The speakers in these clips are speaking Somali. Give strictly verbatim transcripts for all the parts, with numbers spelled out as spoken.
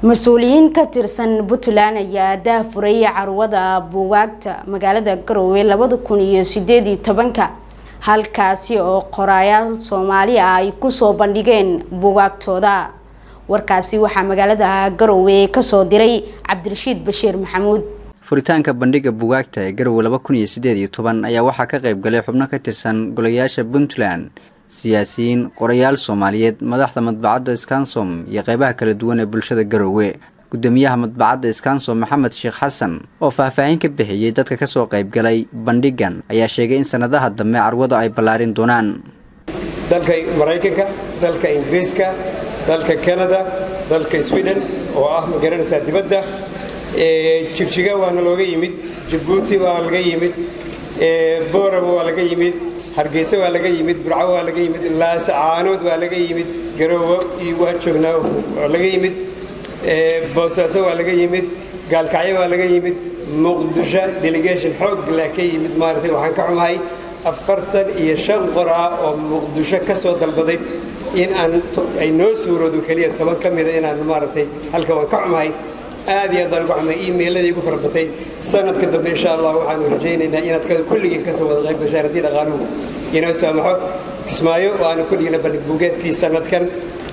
مسؤولين كترسن بطلان يا دافري عروضة بوقت مقالة قروي لبدو كوني سيدي تبنكا halkaasi oo qorayaal Soomaali ah ay ku soo bandhigeen buugaagtooda warkaasi waxa magaalada Garowe ka soo diray Cabdirashiid Bashiir Maxamuud furitaanka bandhiga buugaagta ee Garowe laba kun iyo siddeed iyo toban ayaa waxa ka qayb galay xubno ka tirsan golayaasha Puntland siyaasiyiin qorayaal Soomaaliyeed madaxda madbacadda Skansom iyo qaybaha kala duwan ee bulshada Garowe gudoomiyaha madbacadda Skansom Maxamed Sheekh Xasan oo faahfaahin ka bixiyay dadka ka soo qayb galay bandhigan ayaa sheegay in sanadaha dambe carwada ay balaarin doonaan dalka Mareykanka dalka Ingiriiska dalka Canada dalka Sweden oo ah magaranaysa dibadda ee Jigjiga waana looga yimid Djibouti waa laga yimid ee Booramo waa laga yimid Hargeysa waa laga yimid Burco waa laga yimid Laascaanood waa laga yimid Garowe iyo waa joognaa waa laga yimid بوساسة ولا جيمد قال كعية ولا جيمد مقدشة delegation حق لكن يمد مارتين وحنكعم هاي أفرتن يشغرة ومقدشة كسوة البضيء إن أن الناس وردوا كلية تمام كم إذا إن مارتين هل كمان كعم هاي هذه يضل كعم إيميل الذي يقول فربتين سنة كده إن شاء الله وحن رجعين إن إن كل جيل كسوة الغيب بشارتين غانو ينسى محب اسمعوا وأنا كل جيل بنبوجت في سنة كان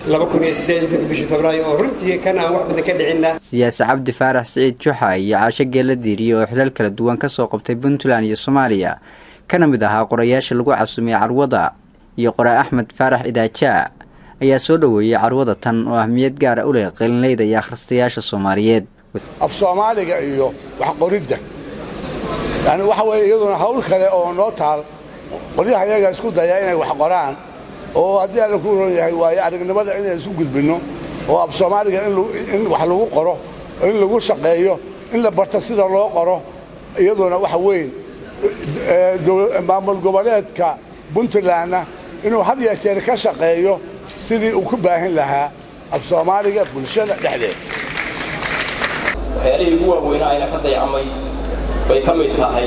siyaasi cabdi faarax siciid juxa iyo caasho geela diiriye oo xilal kala duwan ka soo qabtay Puntland iyo Soomaaliya kana mid ahaa qorayaasha lagu casuumay carwada iyo qoraa Axmed Faarax Idaaja ayaa soo dhaweeyay carwada tan oo ahmiyad gaar ah u leh qiimaynta iyo akhristayaasha Soomaaliyeed af Soomaaliga iyo wax qoridda yani waxa weeye iyaduna hawl kale oo noo taal qoliyaha iyaga isku daya inay wax qoraan oo hadii aan ku rooyahay way aragnimada inay isu gudbino oo af Soomaaliga in wax lagu qoro in lagu shaqeeyo in la barto sida loo qoro iyaduna waxa weyn maamul goboleedka Puntland inuu had iyo jeer ka shaqeeyo sidii uu ku baahan lahaa af Soomaaliga bulshada dhexdeeda waxyaalaha ugu waaweyn ayna ka dayacmay bay ka mid tahay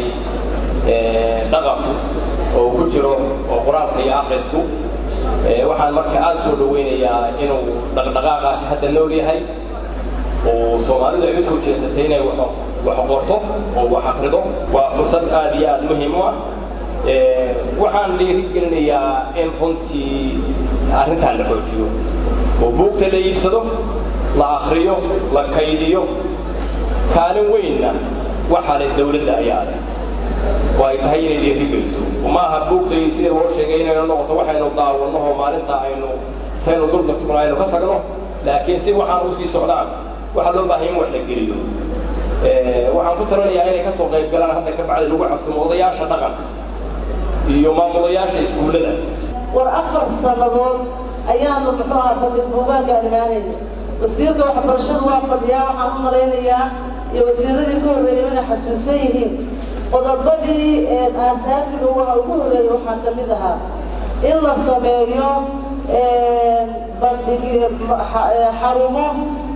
ee dhaqanka oo ku jiro oo qoraalka iyo akhrisku waxaan marka aad soo dhaweynayaa inuu dhaqdhaqaaqaasi hadda nool yahay oo Soomaalidu ay soo jeesatay inay wax wax qorto oo wax akhrido waa fursad aad iyo aad muhiim u ah ee waxaan dhiirigelinayaa in runtii arrintan la xoojiyo oo buugta la iibsado la akhriyo la kaydiyo kaalin weynna waxa la dawladda ayaa leh way tahay inay dhiirigeliso uma aha buugtay sida loo sheegay inay noqoto waxaynu daawano maalinta aynu taynu dulka tukanayno ka tagno laakiin si waxaan u sii socdaan waxa loo baahan yahay wax la geliyo ee waxaan ku talinayaa inay ka soo qayb galaan hadda ka bacdi lagu casuumo odayaasha dhaqanka iyo maamulayaasha iskuulada war afar sanadood ayaanu muxuu ahaa bandhig buugaagga imaanayna wasiirka waxbarashada waa fadhiyaa waxaan u malaynayaa iyo wasiiradii ku horreeyay inay xasuusan yihiin qodobadii aasaasiga waxa ugu horeeyay waxaa ka mid ahaa in la sameeyo bandhig xarumo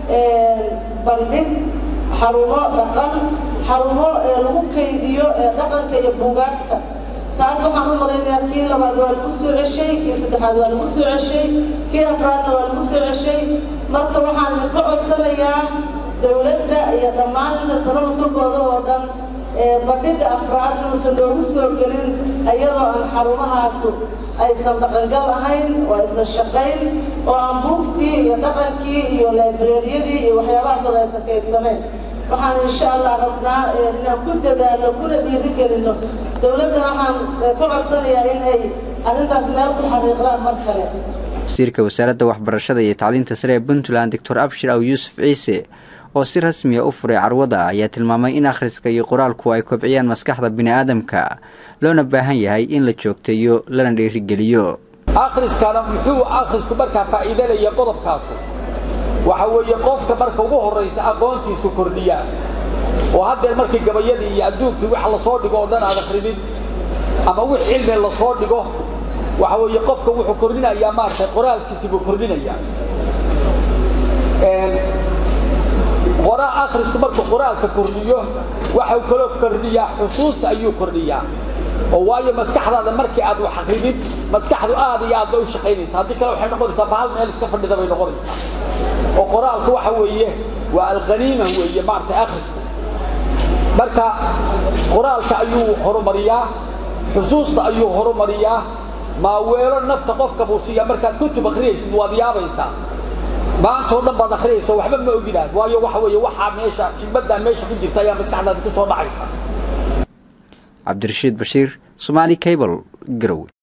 bandhig xarumo dhaqan xarumo lagu kaydiyo dhaqanka iyo buugaagta taas waxaan u malaynayaa kii labaad waa lagu soo ceshay kii saddexaad waa lagu soo ceshay kii afraadna waa lagu soo ceshay marka waxaan ka codsanayaa dawladda iyo dhammaan inta talooyinkooda oo dhan bandhiga afraad inuu loogu soo gelin ayadoo aan xarumahaas aysan dhaqangal ahayn oo aysan shaqayn oo aan buugtii iyo dhaqankii iyo librariyadii iyo waxyaabahaas oo aysan kaydsaneyn waxaan insha Allah rabnaa inaan ku dadaalo kuna dhiirigelino dawladda waxaan ku codsanayaa in ay arrintaas meel ku xariiqdaan mar kale wasiirka wasaaradda waxbarashada iyo tacliinta sare ee Puntland Doctor Abshir Aw Yusuf Ciise oo si rasmi ah u furay carwada ayaa tilmaamay in akhriska iyo qoraalku ay kobciyaan maskaxda bini'aadamka loona baahan yahay in la joogteeyo lana dhiirigeliyo akhriskana muxuu akhrisku markaa faa'iido leeyahay qodobkaas waxa weeye qofka marka ugu horeysa aqoontiisu kordhiya oo hadda markii gabayadii iyo adduunkii wax la soo dhigo oo dhan aad akhridin ama wix cilmi la soo dhigo waxa weeye qofka wuxuu kordhinayaa maartay qoraalkiisa buu kordhinayaa ee qoraa akhrisku marka qoraalka kordhiyo waxa uu kala kordhiyaa xusuusta ayuu kordhiyaa oo waayo maskaxdaada markii aad wax akhridid maskaxdu aad iyo aad bay u shaqeynaysaa hadii kale waxay noqonaysaa bahal meel iska fadhida bay noqonaysaa وقرالك waxa weeye waa alqaniima weeye maarta akhrisku marka qoraalka ayuu horumariyaa xusuusta ayuu horumariyaa ma weelo nafta qofka buusiya markaad kutub akhriyaysid waad yaabaysaa maanta oo dhan baad akhriyaysaa waxba ma oginaad waayo waxa weeye waxa meesha xibada meesha ku jirta ayaa maskaxdaada ku soo dhacaysa Cabdirashiid Bashiir Somali Cable Garowe.